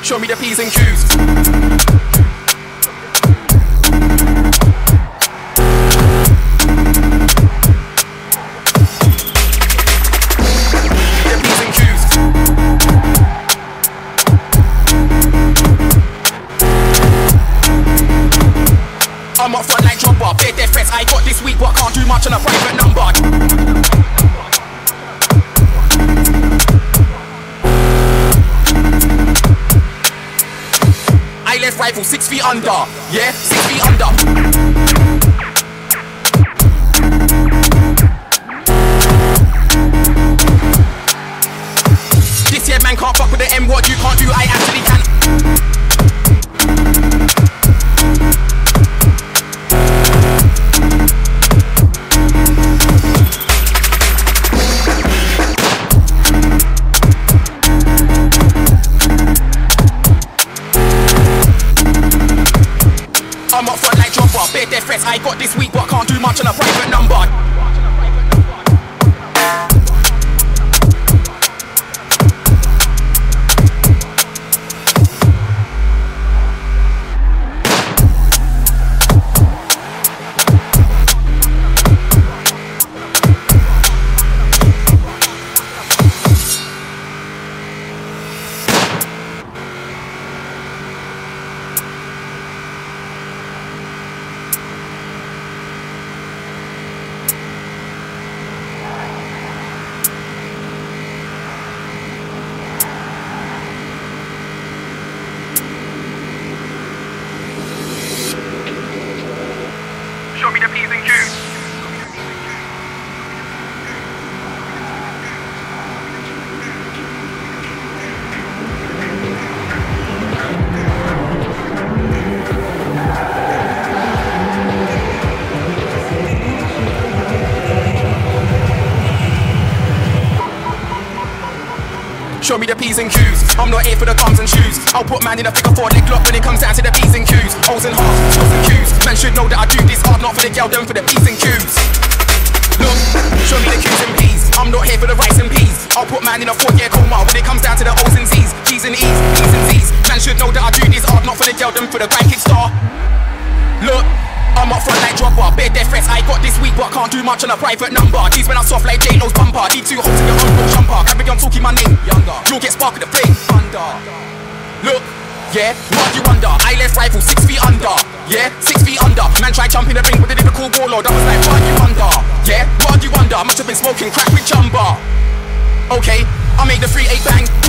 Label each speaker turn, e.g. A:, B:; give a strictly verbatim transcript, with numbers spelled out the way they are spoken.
A: Show me the P's and Q's. I'm up front like Drogba, bare defense I got this week, but can't do much on a private number. I left rifle six feet under, yeah, six feet under. This year man can't fuck with the M word, you can't do, I actually can. I'm up front like Drogba, bare defense I got this week, but can't do much on a private number. Show me the P's and Q's. Show me the P's and Q's. I'm not here for the gums and shoes. I'll put man in a figure four leg lock when it comes down to the P's and Q's. O's and halves, O's and Q's. Man should know that I do this hard, not for the girl, done for the P's and Q's. Look, show me the Q's and P's. I'm not here for the rice and peas. I'll put man in a four-year coma when it comes down to the O's and Z's. G's and E's, P's and Z's. Man should know that I do this hard, not for the girl, done for the grand kick star. Look, I'm up front like Drogba, bare defense I got this week, but can't do much on a private number. These when I'm soft like J-Lo's bumper. Need two holes in your uncle jumper. Carry on talking my name, younger. You'll get spark with the flame, under. Look, yeah, what you wonder? I left rifle six feet under, yeah, six feet under. Man tried jumping the ring with a lyrical warlord. I was like, what you wonder? Yeah, what you wonder? Must have been smoking crack with Jumba. Okay, I made the three eight bang.